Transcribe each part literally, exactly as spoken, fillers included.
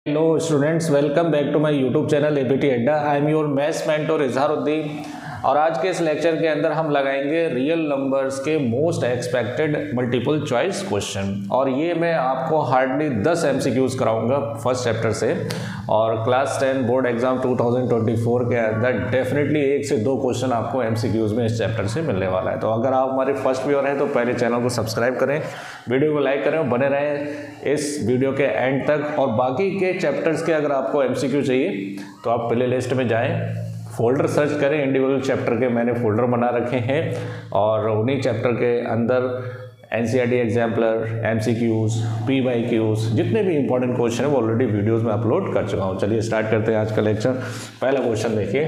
Hello students, welcome back to my YouTube channel ABT Adda. I am your maths mentor Izharuddin और आज के इस lecture के अंदर हम लगाएंगे रियल नंबर्स के most expected multiple choice question. और ये मैं आपको हार्डली दस एमसीक्यूज कराऊंगा फर्स्ट चैप्टर से। और class ten board exam two thousand twenty four के अंदर डेफिनेटली एक से दो क्वेश्चन आपको एमसीक्यूज में इस चैप्टर से मिलने वाला है। तो अगर आप हमारे फर्स्ट व्यूअर हैं तो पहले चैनल को सब्सक्राइब करें, वीडियो को लाइक करें और बने रहें इस वीडियो के एंड तक। और बाकी के चैप्टर्स के अगर आपको एमसीक्यू चाहिए तो आप प्ले लिस्ट में जाएं, फोल्डर सर्च करें, इंडिविजुअल चैप्टर के मैंने फोल्डर बना रखे हैं और उन्हीं चैप्टर के अंदर एनसीईआरटी एग्जाम्पलर, एमसीक्यूज, पीवाईक्यूज, जितने भी इंपॉर्टेंट क्वेश्चन है वो ऑलरेडी वीडियोस में अपलोड कर चुका हूँ। चलिए स्टार्ट करते हैं आज का लेक्चर। पहला क्वेश्चन देखिए,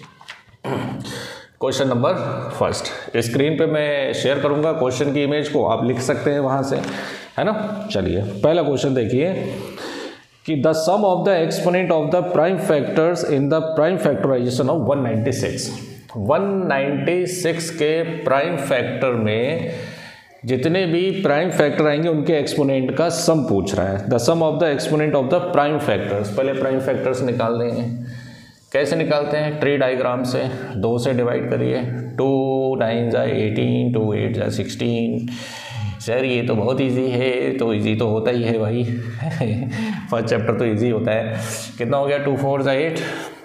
क्वेश्चन नंबर फर्स्ट। स्क्रीन पे मैं शेयर करूंगा क्वेश्चन की इमेज को, आप लिख सकते हैं वहाँ से, है ना। चलिए पहला क्वेश्चन देखिए कि the sum of the exponent of the prime factors in the prime factorisation of one ninety six. One ninety six के प्राइम फैक्टर में जितने भी प्राइम फैक्टर आएंगे उनके एक्सपोनेंट का सम पूछ रहा है। The sum of the exponent of the prime factors. पहले प्राइम फैक्टर्स निकाल देंगे। कैसे निकालते हैं? ट्री डायग्राम से दो से डिवाइड करिए। टू नाइन जा एटीन, टू एट जा सिक्सटीन। सर ये तो बहुत इजी है। तो इजी तो होता ही है भाई फर्स्ट चैप्टर तो इजी होता है। कितना हो गया? टू फोर जा एट,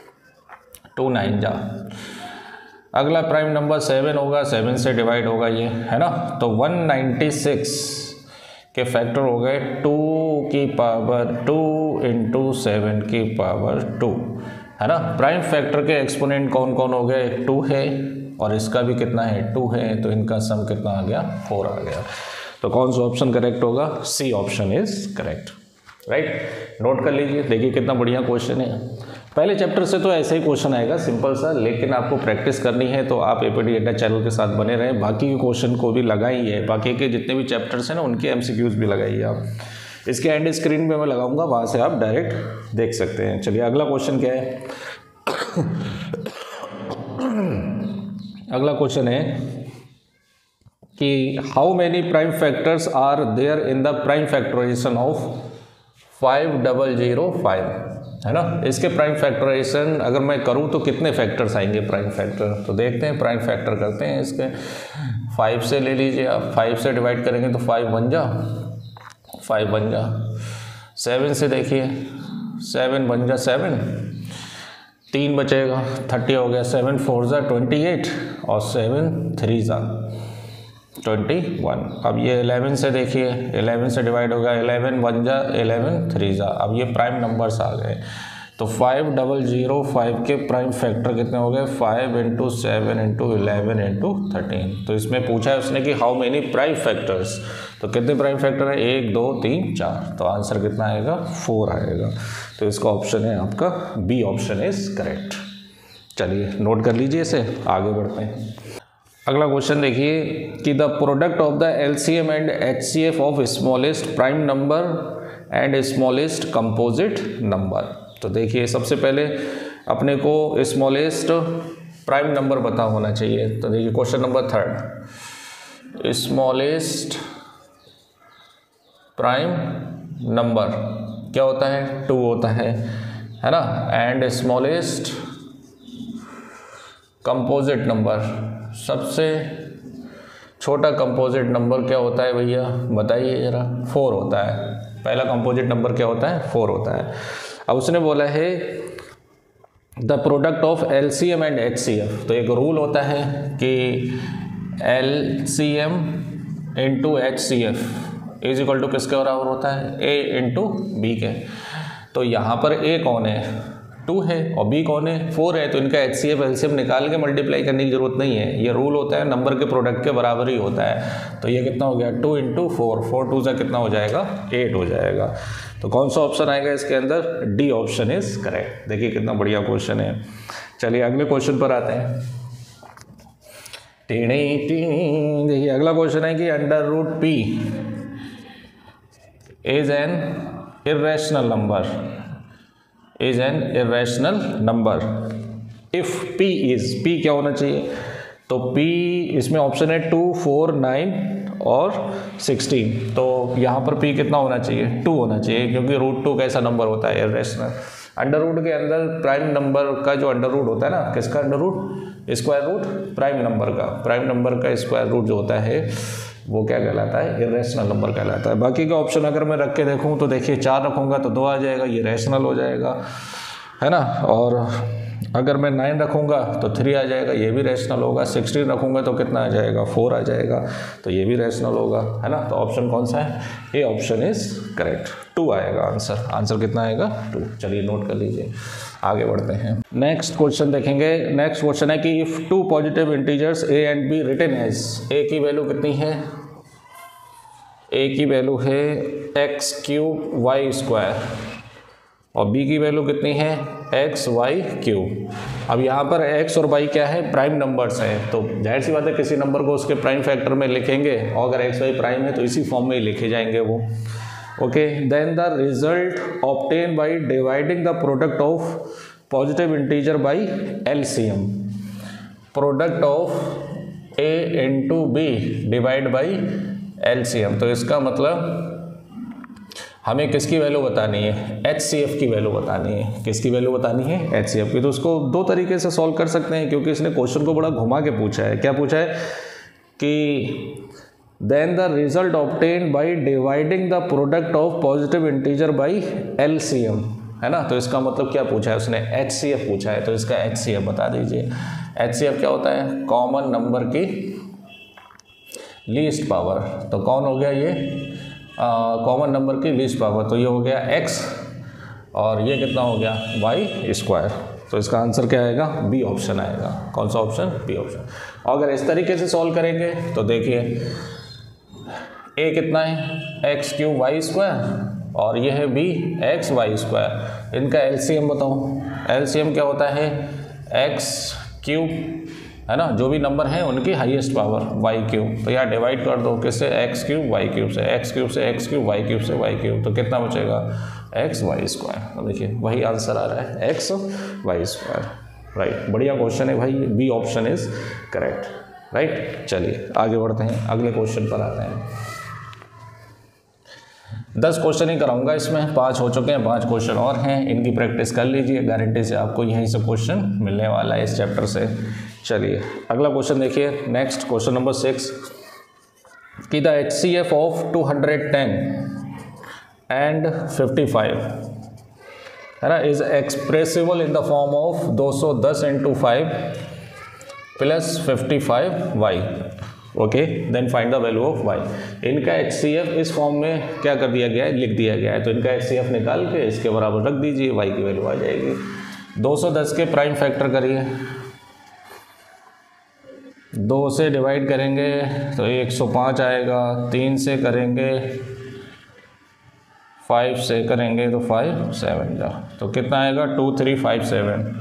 टू नाइन जा। अगला प्राइम नंबर सेवन होगा, सेवन से डिवाइड होगा ये, है ना। तो वन नाइंटी सिक्स के फैक्टर हो गए टू की पावर टू इंटू सेवन की पावर टू, है ना। प्राइम फैक्टर के एक्सपोनेंट कौन कौन हो गए? एक टू है और इसका भी कितना है? टू है। तो इनका सम कितना आ गया? फोर आ गया। तो कौन सा ऑप्शन करेक्ट होगा? C option is correct, right. Note कर लीजिए, देखिए कितना बढ़िया क्वेश्चन है। पहले चैप्टर से तो ऐसे ही क्वेश्चन आएगा सिंपल सा, लेकिन आपको प्रैक्टिस करनी है तो आप एपीटी अड्डा चैनल के साथ बने रहें। बाकी के क्वेश्चन को भी लगाइए, बाकी के जितने भी चैप्टर्स हैं ना उनके एमसीक्यूज भी लगाइए आप। इसके एंड स्क्रीन पे मैं लगाऊंगा, वहाँ से आप डायरेक्ट देख सकते हैं। चलिए अगला क्वेश्चन क्या है? अगला क्वेश्चन है कि how many prime factors are there in the prime factorisation of five double zero five, है ना। इसके प्राइम फैक्टराइजेशन अगर मैं करूं तो कितने फैक्टर्स आएंगे प्राइम फैक्टर? तो देखते हैं, प्राइम फैक्टर करते हैं इसके। फाइव से ले लीजिए आप, फाइव से डिवाइड करेंगे तो फाइव वन जा, फाइव वन जा। सेवन से देखिए, सेवन वन जा सेवन, तीन बचेगा, थर्टी हो गया। सेवन फोर जा ट्वेंटी एट और सेवन थ्री जा ट्वेंटी वन। अब ये इलेवन से देखिए, इलेवन से डिवाइड होगा, इलेवन वन जा इलेवन, थ्री जा। अब ये प्राइम नंबर्स आ गए। तो फाइव डबल जीरो फाइव के प्राइम फैक्टर कितने हो गए? Five into seven into eleven into thirteen. तो इसमें पूछा है उसने कि हाउ मेनी प्राइम फैक्टर्स, तो कितने प्राइम फैक्टर है? एक, दो, तीन, चार। तो आंसर कितना आएगा? फोर आएगा। तो इसका ऑप्शन है आपका बी ऑप्शन इज करेक्ट। चलिए नोट कर लीजिए इसे, आगे बढ़ते हैं। अगला क्वेश्चन देखिए कि the product of the LCM and HCF of smallest prime number and smallest composite number. तो देखिए सबसे पहले अपने को स्मॉलेस्ट प्राइम नंबर पता होना चाहिए। तो देखिए question number third, smallest prime number क्या होता है? टू होता है, है ना। एंड स्मॉलेस्ट कंपोजिट नंबर, सबसे छोटा कंपोजिट नंबर क्या होता है भैया? बताइए जरा। फोर होता है। पहला कंपोजिट नंबर क्या होता है? फोर होता है। अब उसने बोला है the product of LCM and HCF. तो एक रूल होता है कि LCM into HCF is equal to किसके बराबर होता है? ए इंटू बी के। तो यहाँ पर ए कौन है? टू है और बी कौन है? फोर है। तो इनका एच सी एफ एलसीएम निकाल के मल्टीप्लाई करने की जरूरत नहीं है। ये रूल होता है नंबर के प्रोडक्ट के बराबर ही होता है। तो ये कितना हो गया? Two into four, four two से कितना हो जाएगा? एट हो जाएगा। तो कौन सा ऑप्शन आएगा इसके अंदर? D option is correct. देखिए कितना बढ़िया क्वेश्चन है। चलिए अगले क्वेश्चन पर आते हैं। टीणी टीणी देखिए अगला क्वेश्चन है कि under root P is an irrational number, is an irrational number if p is, p क्या होना चाहिए? तो p इसमें ऑप्शन है टू, फोर, नाइन और सिक्सटीन। तो यहाँ पर p कितना होना चाहिए, टू होना चाहिए, क्योंकि रूट टू कैसा नंबर होता है, इर्रेशनल। अंडर रूट के अंदर प्राइम नंबर का जो अंडर रूट होता है ना, किसका under root, square root prime number का, प्राइम नंबर का स्क्वायर रूट जो होता है वो क्या कहलाता है, इर्रेशनल नंबर कहलाता है। बाकी का ऑप्शन अगर मैं रख के देखूँ तो देखिए चार रखूँगा तो दो आ जाएगा, ये रैशनल हो जाएगा, है ना। और अगर मैं नाइन रखूँगा तो थ्री आ जाएगा, ये भी रैशनल होगा। सिक्सटीन रखूँगा तो कितना आ जाएगा, फोर आ जाएगा, तो ये भी रैशनल होगा, है ना। तो ऑप्शन कौन सा है, A option is correct, two आएगा आंसर। आंसर कितना आएगा, टू। चलिए नोट कर लीजिए, आगे बढ़ते हैं। नेक्स्ट क्वेश्चन देखेंगे। नेक्स्ट क्वेश्चन है कि if two positive integers A and B written as, A की वैल्यू कितनी है, ए की वैल्यू है एक्स क्यूब वाई स्क्वायर और b की वैल्यू कितनी है, एक्स वाई क्यूब। अब यहाँ पर x और y क्या है, प्राइम नंबर्स हैं, तो जाहिर सी बात है किसी नंबर को उसके प्राइम फैक्टर में लिखेंगे, और अगर x y प्राइम है तो इसी फॉर्म में ही लिखे जाएंगे वो। Okay, then the result obtain by dividing the product of positive integer by LCM. Product of a into B divide by LCM, तो इसका मतलब हमें किसकी वैल्यू बतानी है, एच सी एफ की वैल्यू बतानी है। किसकी वैल्यू बतानी है, एच सी एफ की। तो उसको दो तरीके से सॉल्व कर सकते हैं, क्योंकि इसने क्वेश्चन को बड़ा घुमा के पूछा है। क्या पूछा है कि then the result obtained by dividing the product of positive integer by LCM, है ना। तो इसका मतलब क्या पूछा है उसने, एच सी एफ पूछा है, तो इसका एच सी एफ बता दीजिए। एच सी एफ क्या होता है, कॉमन नंबर की लीस्ट पावर। तो कौन हो गया ये, कॉमन नंबर की लीस्ट पावर, तो ये हो गया x और ये कितना हो गया y स्क्वायर। तो इसका आंसर क्या आएगा, बी ऑप्शन आएगा। कौन सा ऑप्शन, बी ऑप्शन। और अगर इस तरीके से सॉल्व करेंगे तो देखिए a कितना है, एक्स क्यूब वाई स्क्वायर और ये है b एक्स वाई स्क्वायर। इनका एलसीएम बताओ, एलसीएम क्या होता है, एक्स क्यूब, है ना, जो भी नंबर है उनकी हाईएस्ट पावर वाई क्यूब। तो यहाँ डिवाइड कर दो किससे, एक्स क्यूब वाई क्यूब से, एक्स क्यूब से एक्स क्यूब, वाई क्यूब से वाई क्यूब, तो कितना बचेगा, एक्स वाई स्क्वायर। तो देखिए वही आंसर आ रहा है, एक्स वाई स्क्वायर। राइट, बढ़िया क्वेश्चन है भाई, B option is correct. Right, चलिए आगे बढ़ते हैं, अगले क्वेश्चन पर आते हैं। दस क्वेश्चन ही कराऊंगा इसमें, पाँच हो चुके हैं, पाँच क्वेश्चन और हैं, इनकी प्रैक्टिस कर लीजिए, गारंटी से आपको यहीं से क्वेश्चन मिलने वाला है इस चैप्टर से। चलिए अगला क्वेश्चन देखिए, नेक्स्ट क्वेश्चन नंबर सिक्स, कि the H C F of two hundred ten and fifty five, है ना, is expressible in the form of दो सौ दस into five plus fifty five y. Okay, then find the value of y। इनका H C F इस form में क्या कर दिया गया है, लिख दिया गया है, तो इनका एच सी एफ निकाल के इसके बराबर रख दीजिए, y की वैल्यू आ जाएगी। दो सौ दस के प्राइम फैक्टर करिए, दो से डिवाइड करेंगे तो एक सौ पाँच आएगा, तीन से करेंगे, फाइव से करेंगे तो फाइव सेवन जा, तो कितना आएगा, two three five seven,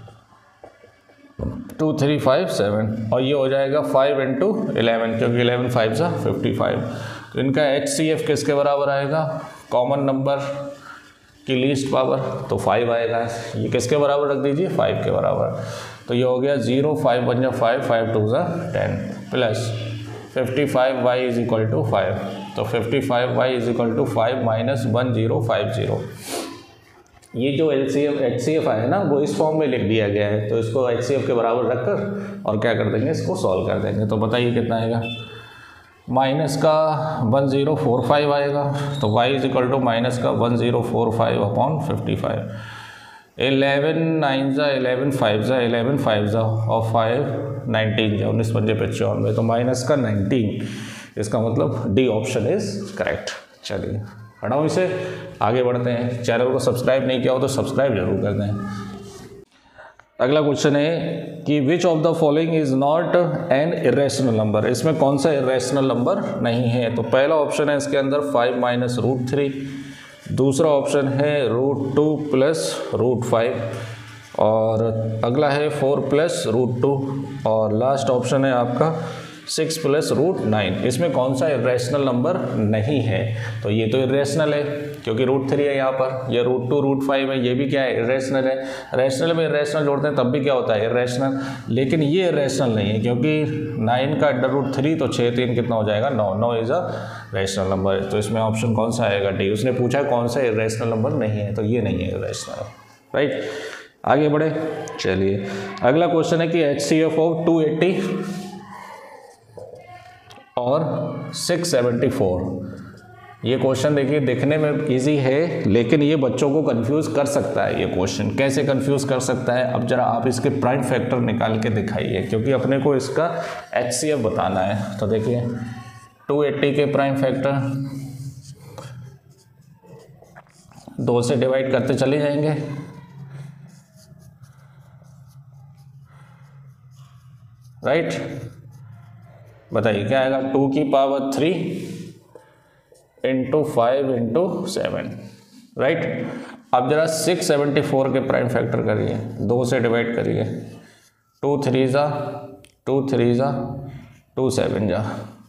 two three five seven, और ये हो जाएगा फाइव इंटू इलेवन, क्योंकि इलेवन फाइव सा फिफ्टी फाइव। तो इनका एच सी एफ किसके बराबर आएगा, कॉमन नंबर की लीस्ट पावर, तो फाइव आएगा। ये किसके बराबर रख दीजिए, फाइव के बराबर। तो ये हो गया जीरो, फाइव वन जा फाइव, फाइव टू ज़ा ten, plus fifty five y is equal to five, तो fifty five y is equal to five minus one zero five zero. ये जो L C F H C F है ना, वो इस form में लिख दिया गया है, तो इसको एच सी एफ के बराबर रखकर और क्या कर देंगे, इसको सॉल्व कर देंगे। तो बताइए कितना आएगा, माइनस का वन ज़ीरो फोर फाइव आएगा, तो y is equal to minus का one zero four five upon fifty five. Eleven nine जा एलेवन फाइव जा एलेवन फाइव जा और फाइव नाइनटीन जा, उन्नीस पंजे पचानवे, तो माइनस का नाइनटीन। इसका मतलब डी ऑप्शन इज करेक्ट। चलिए हटाओ इसे, आगे बढ़ते हैं। चैनल को सब्सक्राइब नहीं किया हो तो सब्सक्राइब जरूर कर दें। अगला क्वेश्चन है कि which of the following is not an irrational number. इसमें कौन सा इरेशनल नंबर नहीं है। तो पहला ऑप्शन है इसके अंदर फाइव माइनस रूट थ्री, दूसरा ऑप्शन है root two plus root five, और अगला है फोर प्लस रूट टू, और लास्ट ऑप्शन है आपका सिक्स प्लस रूट नाइन, इसमें कौन सा इरेशनल नंबर नहीं है? तो ये तो इरेशनल है क्योंकि रूट थ्री है यहाँ पर, ये रूट टू रूट फाइव है, ये भी क्या है? इरेशनल है। रैशनल में इरेशनल जोड़ते हैं तब भी क्या होता है? इरेशनल। लेकिन ये इरेशनल नहीं है क्योंकि नाइन का अंडर रूट थ्री, तो छः तीन कितना हो जाएगा? नौ। नौ इज अ रैशनल नंबर। तो इसमें ऑप्शन कौन सा आएगा? डी। उसने पूछा है कौन सा इरेशनल नंबर नहीं है, तो ये नहीं है इरेशनल, राइट। आगे बढ़े, चलिए अगला क्वेश्चन है कि H C F of two eighty और सिक्स सेवेंटी फोर। ये क्वेश्चन देखिए दिखने में इजी है लेकिन ये बच्चों को कंफ्यूज कर सकता है। ये क्वेश्चन कैसे कंफ्यूज कर सकता है? अब जरा आप इसके प्राइम फैक्टर निकाल के दिखाइए क्योंकि अपने को इसका एच सी एफ बताना है। तो देखिए टू एट्टी के प्राइम फैक्टर दो से डिवाइड करते चले जाएंगे, राइट। बताइए क्या आएगा? टू की power three into five into seven, right. अब जरा सिक्स सेवेंटी फोर के प्राइम फैक्टर करिए, दो से डिवाइड करिए, टू थ्री जा टू थ्री जा टू सेवन जा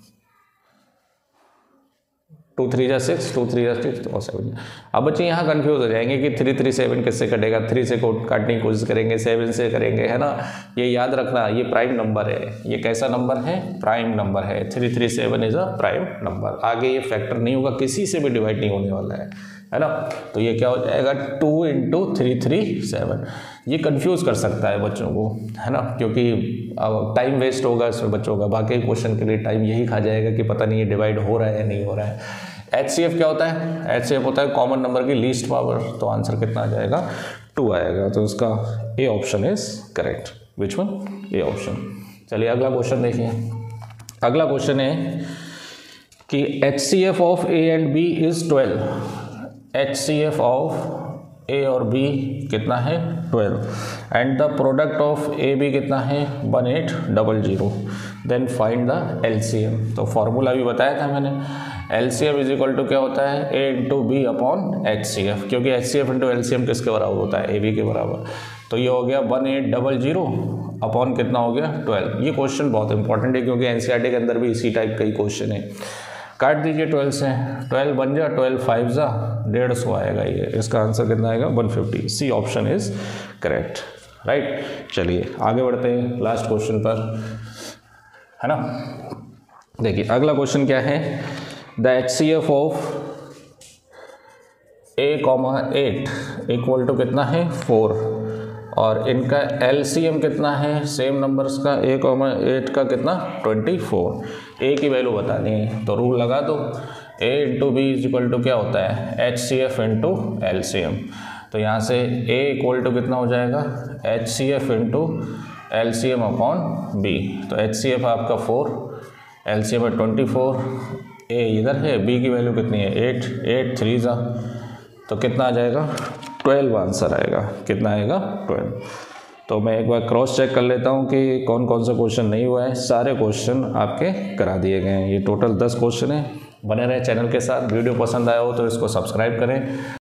टू थ्री जा सिक्स, टू थ्री जा सिक्स और सेवन। अब बच्चे यहाँ कंफ्यूज हो जाएंगे कि थ्री थ्री सेवन किससे कटेगा? थ्री से काटने की कोशिश करेंगे, सेवन से करेंगे, है ना। ये याद रखना, ये प्राइम नंबर है। ये कैसा नंबर है? प्राइम नंबर है। Three three seven is a prime number. आगे ये फैक्टर नहीं होगा, किसी से भी डिवाइड नहीं होने वाला है, है ना। तो ये क्या हो जाएगा? Two into three three seven. ये कंफ्यूज कर सकता है बच्चों को, है ना, क्योंकि टाइम वेस्ट होगा इसमें बच्चों का। बाकी क्वेश्चन के लिए टाइम यही खा जाएगा कि पता नहीं ये डिवाइड हो रहा है या नहीं हो रहा है। एच सी एफ क्या होता है? एच सी एफ होता है कॉमन नंबर की लीस्ट पावर। तो आंसर कितना आ जाएगा? टू आएगा। तो इसका A option is correct. Which one? A option. चलिए अगला क्वेश्चन देखिए। अगला क्वेश्चन है कि H C F of a and b is twelve. H C F of a और बी कितना है? Twelve. And the product of a b कितना है? One eight double zero. Then find the L C M. तो formula भी बताया था मैंने। L C M is equal to क्या होता है? A into b upon H C F, क्योंकि H C F into L C M किसके बराबर होता है? ए बी के बराबर। तो ये हो गया one eight double zero upon कितना हो गया? ट्वेल्व। ये क्वेश्चन बहुत इंपॉर्टेंट है क्योंकि N C E R T के अंदर भी इसी टाइप का ही क्वेश्चन है। काट दीजिए ट्वेल्व से, ट्वेल्व बन जा, ट्वेल्व फाइव जा डेढ़ सौ आएगा। ये इसका आंसर कितना आएगा? One fifty. C option is correct, right. चलिए आगे बढ़ते हैं लास्ट क्वेश्चन पर, है ना। देखिए अगला क्वेश्चन क्या है? The H C F of a comma eight equal to कितना है? फोर। और इनका एल सी एम कितना है? सेम नंबर्स का ए कॉमा एट का कितना? Twenty four. ए की वैल्यू बतानी है तो रूल लगा दो, a into b is equal to क्या होता है? H C F into L C M. तो यहाँ से ए इक्वल टू कितना हो जाएगा? H C F into L C M upon b. तो एच सी एफ आपका फोर, एल सी एम है ट्वेंटी फोर, ए इधर है, बी की वैल्यू कितनी है? एट। एट थ्री जा तो कितना आ जाएगा? ट्वेल्व आंसर आएगा। कितना आएगा? ट्वेल्व। तो मैं एक बार क्रॉस चेक कर लेता हूँ कि कौन कौन सा क्वेश्चन नहीं हुआ है। सारे क्वेश्चन आपके करा दिए गए हैं। ये टोटल दस क्वेश्चन है। बने रहे चैनल के साथ। वीडियो पसंद आया हो तो इसको सब्सक्राइब करें।